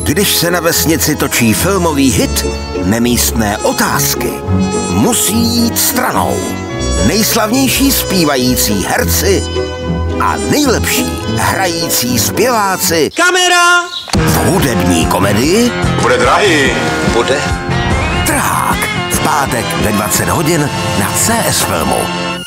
Když se na vesnici točí filmový hit, nemístné otázky musí jít stranou. Nejslavnější zpívající herci a nejlepší hrající zpěváci. Kamera! V hudební komedii Bude drahý. Bude Trhák. V pátek ve 20 hodin na CS Filmu.